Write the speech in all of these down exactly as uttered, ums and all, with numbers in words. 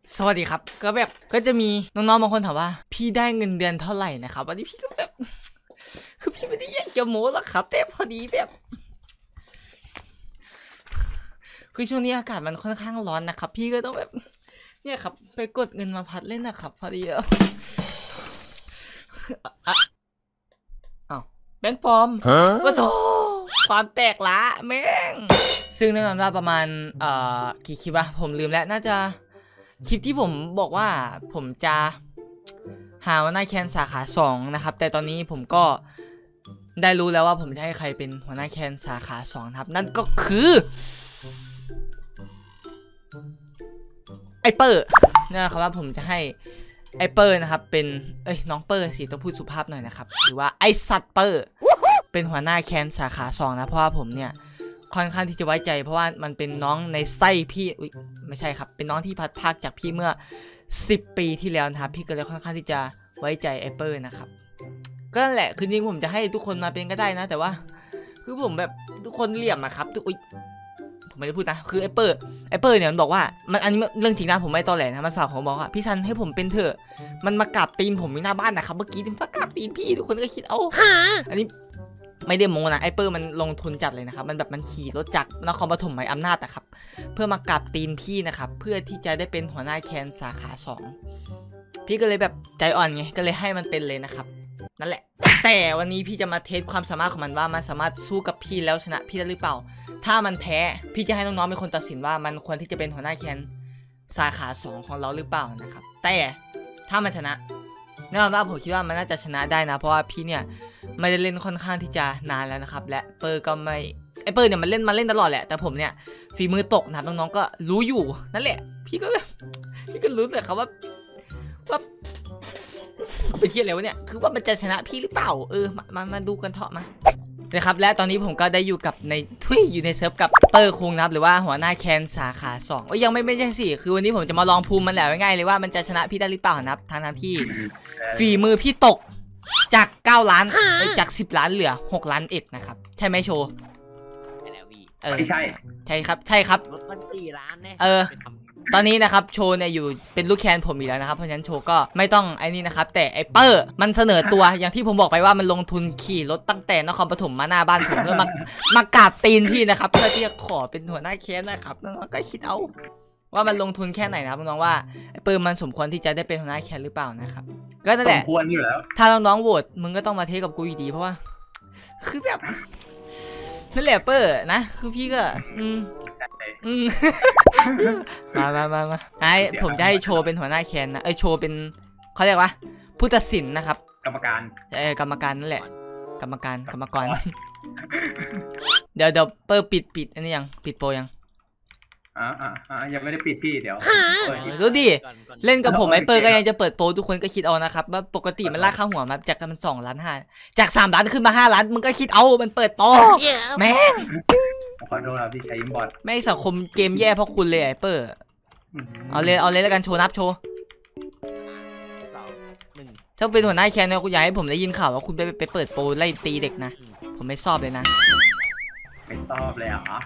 สวัสดีครับก็แบบก็จะมีน้องๆบางคนถามว่าพี่ได้เงินเดือนเท่าไหร่นะครับวันนี้พี่ก็แบบคือพี่ไม่ได้อยากจะโม้หรอกครับแต่พอดีแบบคือช่วงนี้อากาศมันค่อนข้างร้อนนะครับพี่ก็ต้องแบบเนี่ยครับไปกดเงินมาพัดเล่นนะครับพอดีอ่ะอ้าวแบงค์ปลอมก็โถความแตกละแม่งซึ่งแน่นอนว่าประมาณเอ่อกี่คลิปวะผมลืมแล้วน่าจะคลิปที่ผมบอกว่าผมจะหาหัวหน้าแคนสาขาสองนะครับแต่ตอนนี้ผมก็ได้รู้แล้วว่าผมจะให้ใครเป็นหัวหน้าแคนสาขาสองครับนั่นก็คือไอเปอร์นะครับว่าผมจะให้ไอเปอร์นะครับเป็นเอ้ยน้องเปอร์สิต้องพูดสุภาพหน่อยนะครับหรือว่าไอสัตว์เปอร์เป็นหัวหน้าแคนสาขาสองนะเพราะว่าผมเนี่ยค่อนข้างที่จะไว้ใจเพราะว่ามันเป็นน้องในไส้พี่อุ๊ยไม่ใช่ครับเป็นน้องที่พัดพากจากพี่เมื่อสิบปีที่แล้วนะครับพี่ก็เลยค่อนข้างที่จะไว้ใจไอเปอร์นะครับก็นั่นแหละคือจริงผมจะให้ทุกคนมาเป็นก็ได้นะแต่ว่าคือผมแบบทุกคนเหลี่ยมอะครับทุกอุ๊ยผมไม่ได้พูดนะคือไอเปอร์ไอเปอร์เนี่ยมันบอกว่ามันอันนี้เรื่องจริงนะผมไม่ตอแหลนะมันฝากผมบอกว่าพี่ซันให้ผมเป็นเถอะมันมากราบตีนผมที่หน้าบ้านนะครับเมื่อกี้มันมากราบตีนพี่ทุกคนก็คิดเอาอันนี้ไม่ได้โม้นะไอเปอร์มันลงทุนจัดเลยนะครับมันแบบมันขี่รถจักรนครปฐมไหมอำนาจนะครับเพื่อมากราบตีนพี่นะครับเพื่อที่จะได้เป็นหัวหน้าแคนสาขาสองพี่ก็เลยแบบใจอ่อนไงก็เลยให้มันเป็นเลยนะครับนั่นแหละแต่วันนี้พี่จะมาเทสความสามารถของมันว่ามันสามารถสู้กับพี่แล้วชนะพี่ได้หรือเปล่าถ้ามันแพ้พี่จะให้น้องๆเป็นคนตัดสินว่ามันควรที่จะเป็นหัวหน้าแคนสาขาสองของเราหรือเปล่านะครับแต่ถ้ามันชนะแน่นอนว่าผมคิดว่ามันน่าจะชนะได้นะเพราะว่าพี่เนี่ยไม่ได้เล่นค่อนข้างที่จะนานแล้วนะครับและเปอร์ก็ไม่ไอเปอร์เนี่ยมันเล่นมาเล่นตลอดแหละแต่ผมเนี่ยฝีมือตกนะครับน้องๆก็รู้อยู่นั่นแหละพี่ก็พี่ก็รู้เลยครับว่าว่าเป็นเทียอะไรวะเนี่ยคือว่ามันจะชนะพี่หรือเปล่าเออมามามาดูกันเถอะมานะครับและตอนนี้ผมก็ได้อยู่กับในทุยอยู่ในเซิร์ฟกับเปอร์คุงนะครับหรือว่าหัวหน้าแคนสาขาสองโอ้ยยังไม่ไม่ใช่สิคือวันนี้ผมจะมาลองภูมิมันแหละง่ายๆเลยว่ามันจะชนะพี่ได้หรือเปล่านะครับทางทางที่ฝีมือพี่ตกจากเก้าล้านจากสิบล้านเหลือหกล้านเอ็ดนะครับใช่ไหมโชว์ใช่แล้วพี่เออใช่ใช่ครับใช่ครับรถมันสี่ล้านเนี่ยเออตอนนี้นะครับโชว์เนี่ยอยู่เป็นลูกแคนผมอีกแล้วนะครับเพราะฉะนั้นโชว์ก็ไม่ต้องไอ้นี่นะครับแต่ไอเปอร์มันเสนอตัวอย่างที่ผมบอกไปว่ามันลงทุนขี่รถตั้งแต่นครปฐมมาหน้าบ้านผมเพื่อมามากราบตีนพี่นะครับเพื่อที่จะขอเป็นหัวหน้าแคนนะครับน้องๆก็คิดเอาว่ามันลงทุนแค่ไหนนะครับน้องๆว่าไอเปอร์มันสมควรที่จะได้เป็นหัวหน้าแคนหรือเปล่านะครับก็นั่นแหละสมควรอยู่แล้วถ้าน้องๆโหวตมึงก็ต้องมาเทสกับกูอยู่ดีเพราะว่าคือแบบนั่นแหละเปอร์นะคือพี่ก็อืมอืมมามามามาไอผมจะให้โชว์เป็นหัวหน้าแคนนะเอ้ยโชว์เป็นเขาเรียกว่าผู้ตัดสินนะครับกรรมการเออกรรมการนั่นแหละกรรมการกรรมกรเดี๋ยวเดี๋ยวเปอร์ปิดปิดอันนี้ยังปิดโปรยังอ่าอ่าอ่ายังไม่ได้ปิดพี่เดี๋ยวดูดิเล่นกับผมไอเปอร์ก็ยังจะเปิดโปรทุกคนก็คิดเอานะครับว่าปกติมันลากค่าหัวมาจากมันสองล้านห้าจากสามล้านขึ้นมาห้าล้านมึงก็คิดเอามันเปิดโปรแม่งขอโทษครับที่ใช้อินบอทไม่สังคมเกมแย่เพราะคุณเลยไอเปอร์เอาเลยเอาเลยแล้วกันโชว์นับโชว์ถ้าเป็นหัวหน้าแคนเนี่ยคุณอยากให้ผมได้ยินข่าวว่าคุณไปไปเปิดโปรไล่ตีเด็กนะผมไม่ชอบเลยนะไม่ชอบเลยเหรอ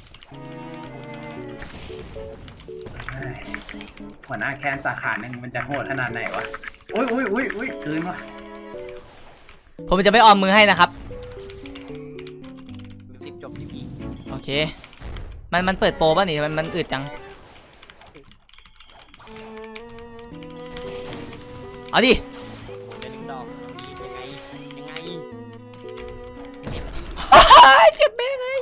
หัวหน้าแคนสาขาหนึ่งมันจะโหดขนาดไหนวะอุ้ยอุ้ยอุ้ยอุ้ยคืนวะผมจะไม่ออมมือให้นะครับรีบจบทีพีโอเคมันมันเปิดโปรป่ะนี่มันมันอึดจังเอาดิเจ็บแม่เลย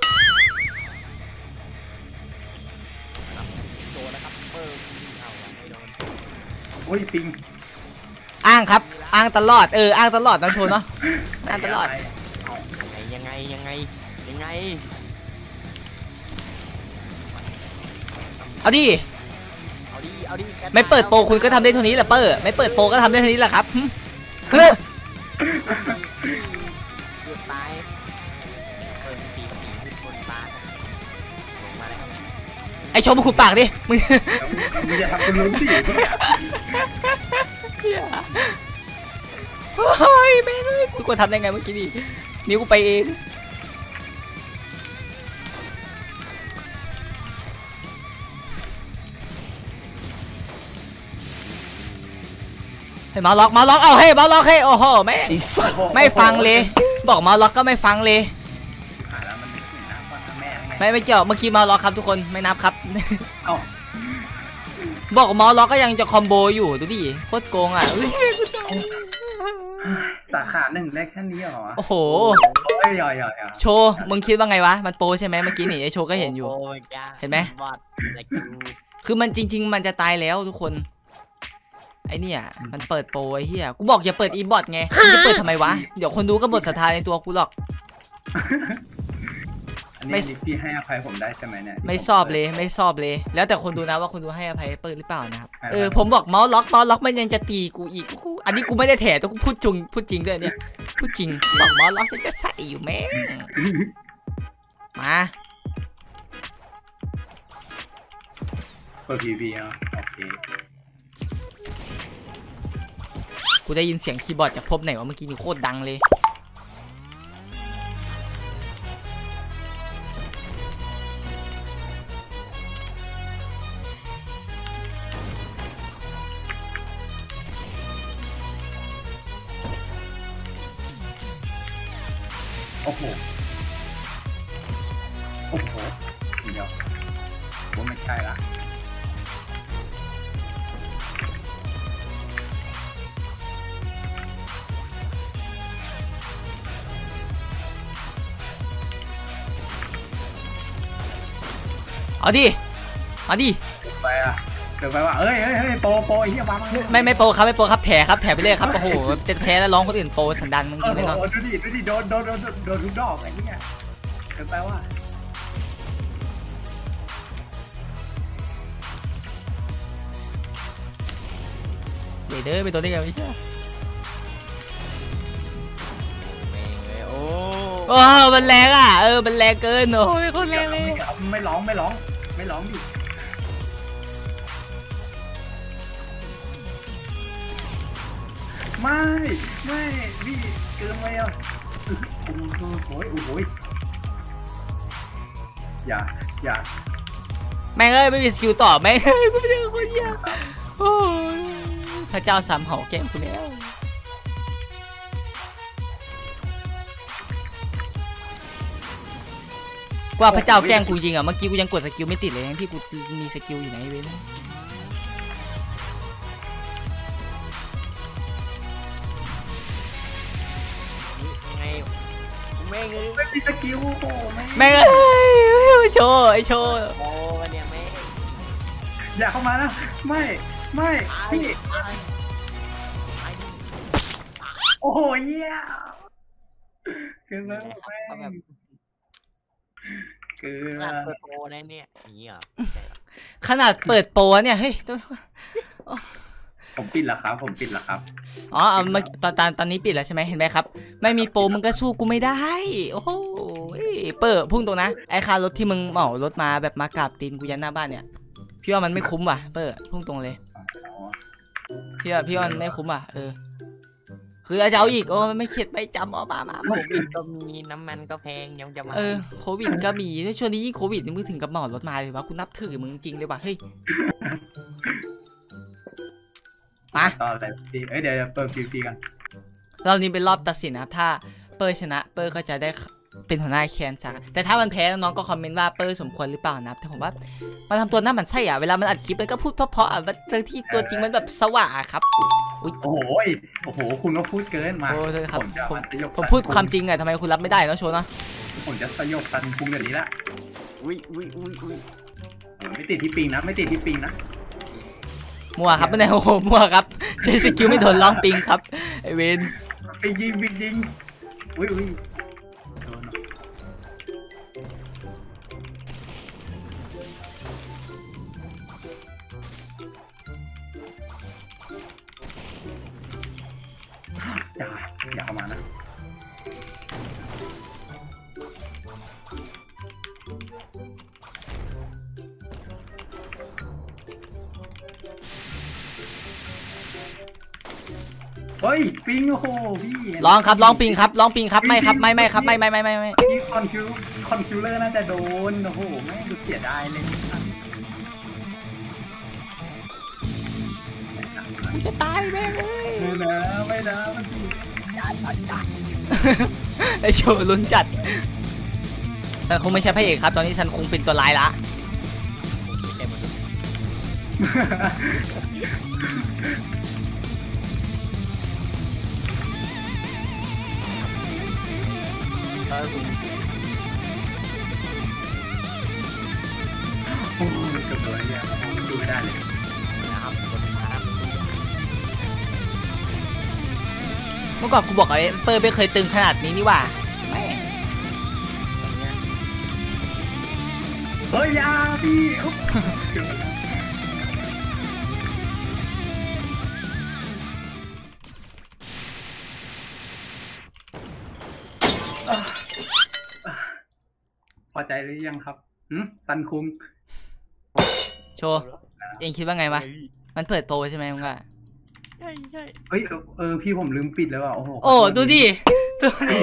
โอ้ยปิงอ้างครับอ้างตลอดเอออ้างตลอดนะโชว์เนาะอ้างตลอดยังไงยังไงยังไงเอาดิเอาดิเอาดิไม่เปิดโปรคุณก็ทำได้เท่านี้แหละเปอร์ไม่เปิดโปรก็ทำได้เท่านี้แหละครับเฮ้ยตายเปิดตีตีคนตายลงมาแล้วไอโชว์มาขุดปากดิมึงมึงจะทำเป็นลุ้นสิเฮ้ยแม่เลยกูควรทำได้ไงเมื่อกี้ดินิ้วกูไปเองเฮ้ยเมาส์ล็อกเมาส์ล็อกเอาเฮ้ยเมาส์ล็อกเฮ้ยโอ้โหไม่ไม่ฟังเลยบอกเมาส์ล็อกก็ไม่ฟังเลยไม่ไม่เกี่ยวเมื่อกี้เมาส์ล็อกครับทุกคนไม่นับครับบอกเมาส์ล็อกก็ยังจะคอมโบอยู่ดูดิโคตรโกงอ่ะสาขาหนึ่งได้แค่นี้เหรอโอ้โหโชโชว์มึงคิดว่าไงวะมันโปใช่ไหมเมื่อกี้นี่ไอโชว์ก็เห็นอยู่เห็นไหมคือมันจริงๆมันจะตายแล้วทุกคนไอเนี่ยมันเปิดโปรไอเหี้ยกูบอกอย่าเปิดอีบอทไงจะเปิดทำไมวะเดี๋ยวคนดูก็หมดศรัทธาในตัวกูหรอกไม่พี่ให้อภัยผมได้ใช่ไหมเนี่ยไม่ชอบเลยไม่ชอบเลยแล้วแต่คนดูนะว่าคนดูให้อภัยเปิดหรือเปล่านะครับเออผมบอกเมาส์ล็อกเมาส์ล็อกมันยังจะตีกูอีกอันนี้กูไม่ได้แถแต่กูพูดจริงพูดจริงด้วยเนี่ยพูดจริงบอกเมาส์ล็อกฉันจะใส่อยู่แม่มาเปิดพีพีอ่ะโอเคกูได้ยินเสียงคีย์บอร์ดจากพบไหนวะเมื่อกี้นี่โคตรดังเลยโอ้โหโอ้โหเดี๋ยวผมไม่ใช่ละเอาดิเอาดิไปอ่ะเดี๋ยวไปว่าเอ้ยเฮ้ยเฮ้ยโปโปไอ้เหี้ยบ้าไม่ไม่โปครับไม่โปครับแถครับแถไปเลยครับโอ้โหจะแพ้แล้วร้องคนอื่นโปสันดานมึงจริงเลยเนาะดูดิดูดิโดนโดนโดนโดนทุกดอกไอ้เหี้ยเดี๋ยวไปว่าเดี๋ยวเด้อไปตัวนี้กันไม่ใช่โอ้โอ้มันแรงอ่ะเออมันแรงเกินโอ้ยคนแรงเลยไม่ร้องไม่ร้องไม่ร้องดิไม่ไม่พี่เกินไปอ่ะโอ้ยโอ้ยโอ้ยอย่าอย่าแม่งเอ้ยไม่มีสกิลต่อแม่งเอ้ยกูไม่ใช่คนยากโอ้ยพระเจ้าสามเหาแกงกูแล้วว่าพระเจ้าแกล้งกูจริงอ่ะเมื่อกี้กูยังกดสกิลไม่ติดเลยที่กูมีสกิลอยู่ไหนเว้ยแม่งเลยไม่มีสกิลโอ้แม่งเอ้ยโชว์ไอโชว์โอ้เนี่ยแม่อย่าเข้ามานะไม่ไม่พี่โอ้โหเยี่ยเกินแล้วแม่เกินเปิดโปรได้เนี่ยนี่อ่ะขนาดเปิดโปรเนี่ยเฮ้ยผมปิดแล้วครับผมปิดแล้วครับอ๋อเมื่อตอนตอนตอนนี้ปิดแล้วใช่ไหมเห็นไหมครับไม่มีโปรมึงก็สู้กูไม่ได้โอ้โหเปิดพุ่งตรงนะไอ้ค่ารถที่มึงเหมารถมาแบบมากราบตีนกูยันหน้าบ้านเนี่ยพี่ว่ามันไม่คุ้มว่ะเปิดพุ่งตรงเลยพี่ว่าพี่ว่ามันไม่คุ้มว่ะเออคือจะเอาอีกโอ้ไม่เข็ดไม่จำอ๋อมามาโควิดก็มีน้ำมันก็แพงยังจะมาเออโควิดก็มีช่วงนี้ยิ่งโควิดนี่มึงถึงกับเหมารถมาเลยวะกูนับถือมึงจริงเลยว่ะเฮ้ยมาต่ออะไรพี่เอ้ยเดี๋ยวเปิดพีพีกันรอบนี้เป็นรอบตัดสินนะครับถ้าเปอร์ชนะเปอร์ก็จะได้เป็นหัวหน้าแคนซักแต่ถ้ามันแพ้น้องก็คอมเมนต์ว่าเปอร์สมควรหรือเปล่านะแต่ผมว่ามันทำตัวหน้ามันไส้อะเวลามันอัดคลิปมันก็พูดเพราะๆอ่ะเจอที่ตัวจริงมันแบบสว่างครับโอ้โหโอ้โหคุณก็พูดเกินมาโอ้ใช่ครับผมผมพูดความจริงอะทำไมคุณรับไม่ได้แล้วโชว์นะผมจะสยบฟันคุณแบบนี้ละอุ้ยอุ้ยอุ้ยอุ้ยไม่ติดที่ปิงนะไม่ติดที่ปิงนะมัวครับไม่ได้โอ้โหมัวครับใช้สกิลไม่โดนล้องปิงครับไอเวนไปยิงไปยิงอุ้ยอุ้ยอย่าอย่าเข้ามานะเฮ้ยปิงโอ้โหพี่ลองครับลองปิงครับลองปิงครับไม่ครับไม่ไม่ครับไม่ไม่ไม่ไม่ไม่พี่คอนคิวคอนคิวเลอร์น่าจะโดนโอ้โหไม่ดูเสียดายเลยจะตายแม่เลยไม่นะไม่นะมันดีไอโชว์ลุ้นจัดฉันคงไม่ใช่พระเอกครับตอนนี้ฉันคงเป็นตัวร้ายละเต็มหมดเลยเออคุณโอ้ยเกือบโดนไอ้เหี้ยมันดูไม่ได้เลยนะครับคนนะครับเมื่อก่อนกูบอกไอ้เปอร์ไม่เคยตึงขนาดนี้นี่หว่าแม่งเฮ้ยยาพี่อุ๊บเกือบอ่ะอ่ะพอใจหรือยังครับหืมซันคุงโชว์เองคิดว่าไงวะมันเปิดโปรใช่ไหมมึงว่าใช่ใช่เฮ้ยเออเออพี่ผมลืมปิดแล้วอ่ะโอ้โหโอ้ดูดิดูดิ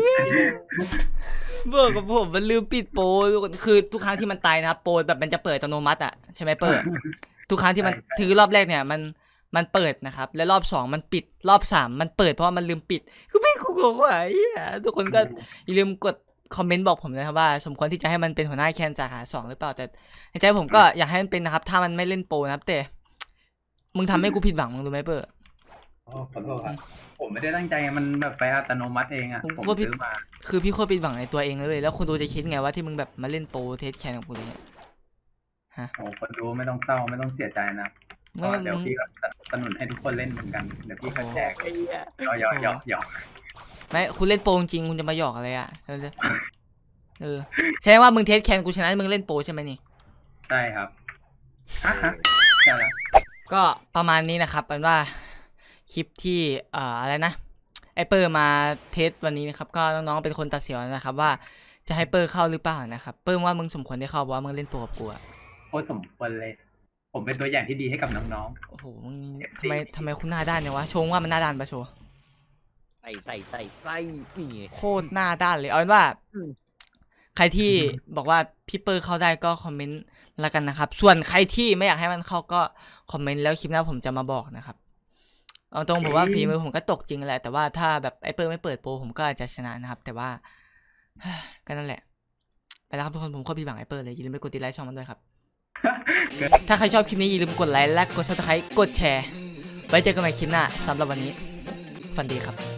เบิร์กับผมมันลืมปิดโปรทุกคนคือทุกครั้งที่มันตายนะครับโปรแบบมันจะเปิดอัตโนมัติอ่ะใช่ไหมเปิดทุกครั้งที่มันถือรอบแรกเนี่ยมันมันเปิดนะครับและรอบสองมันปิดรอบสามมันเปิดเพราะว่ามันลืมปิดคือไม่กูงงว่าไอ้เหี้ยทุกคนก็อย่าลืมกดคอมเมนต์บอกผมนะครับว่าสมควรที่จะให้มันเป็นหัวหน้าแคนสาขาสองหรือเปล่าแต่ในใจผมก็อยากให้มันเป็นนะครับถ้ามันไม่เล่นโปรนะครับแต่มึงทำให้กูผิดหวังมึงรู้ไหมเปิดโอ้ขอโทษครับผมไม่ได้ตั้งใจมันแบบไฟอัตโนมัติเองอ่ะผมผมก็ผิดซื้อมาคือพี่โคตรผิดหวังในตัวเองเลยเว้ยแล้วคนดูจะคิดไงว่าที่มึงแบบมาเล่นโปรเทสแคนกับกูเนี่ยฮะโอ้คนดูไม่ต้องเศร้าไม่ต้องเสียใจนะไม่ก็เดี๋ยวมึงพี่ก็สนับสนุนให้ทุกคนเล่นเหมือนกันเดี๋ยวพี่ก็แจกไอ้เหี้ยหยอกหยอกหยอกหยอกไม่คุณเล่นโปรจริงๆคุณจะมาหยอกอะไรอ่ะเออเออใช่ว่ามึงเทสแคนกูชนะมึงเล่นโปรใช่ไหมนี่ใช่ครับฮะฮะใช่แล้วก็ประมาณนี้นะครับเป็นว่าคลิปที่เอ่ออะไรนะไอเปอร์มาเทสวันนี้นะครับก็น้องๆเป็นคนตัดสินนะครับว่าจะให้เปอร์เข้าหรือเปล่านะครับเปอร์ว่ามึงสมควรได้เข้าเพราะว่ามึงเล่นโปรกับกูอะโอ้สมควรเลย ผมเป็นตัวอย่างที่ดีให้กับน้องโอ้โหมึงทำไมทำไมคุณหน้าด้านเนี่ยวะโชว์ว่ามันหน้าด้านปะโชว์ใส่ใส่ใส่ใส่นี่ไงโคตรหน้าด้านเลยเอาเป็นว่าอืมใครที่บอกว่าพี่เปอร์เข้าได้ก็คอมเมนต์แล้วกันนะครับส่วนใครที่ไม่อยากให้มันเข้าก็คอมเมนต์แล้วคลิปหน้าผมจะมาบอกนะครับเอาตรงผมว่าฝีมือผมก็ตกจริงแหละแต่ว่าถ้าแบบไอเปอร์ไม่เปิดโปรผมก็อาจจะชนะนะครับแต่ว่า ก็นั่นแหละไปแล้วครับทุกคนผมก็ผิดหวังไอเปอร์เลยอย่าลืมไปกดติดไลค์ช่องมันด้วยครับๆถ้าใครชอบคลิปนี้อย่าลืมกดไลค์และกดซับสไครต์กดแชร์ไว้เจอกันใหม่คลิปหน้าสำหรับวันนี้ฝันดีครับ